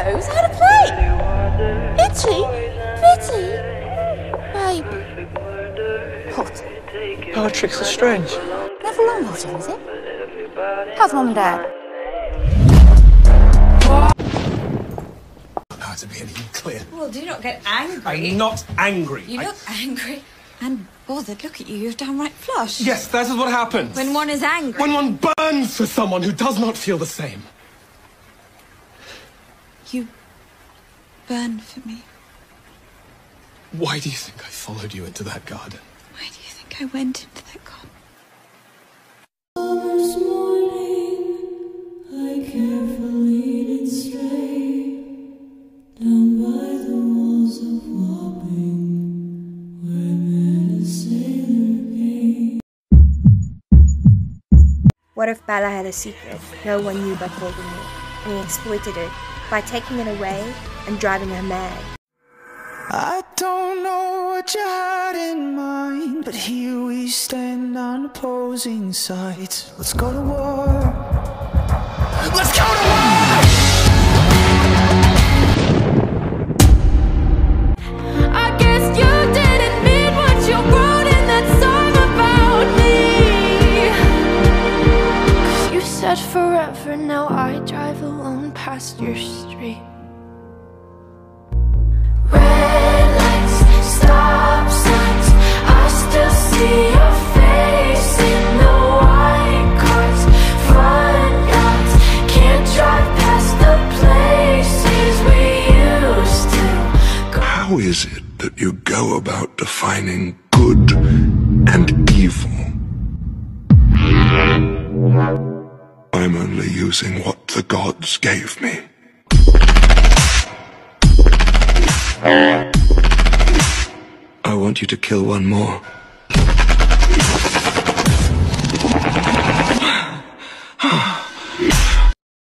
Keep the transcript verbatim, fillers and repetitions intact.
knows how to play. Itchy, bitty, baby. What? Bellatrix Lestrange. Never long Hilton, is it? How's Mum and Dad? How to be any clear. Well, do not get angry. I'm not angry. You I... look angry and bothered. Look at you, you're downright flushed. Yes, that is what happens. When one is angry. When one burns for someone who does not feel the same. You burn for me. Why do you think I followed you into that garden? Why do you think I went into that garden? Summer's morning, I carefully did stray down by the walls of Wapping, where I met a sailor gay. What if Bella had a secret no one knew but Voldemort, and he exploited it by taking it away and driving her mad? I don't know what you had in mind, but here we stand on opposing sides. Let's go to war. Let's go to war! I guess you didn't mean what you wrote in that song about me. 'Cause you said forever, now I drive alone past your street. Red lights, stop signs, I still see your face in the white cars, front yards, can't drive past the places we used to go. How is it that you go about defining good and evil? I'm only using what the gods gave me. I want you to kill one more.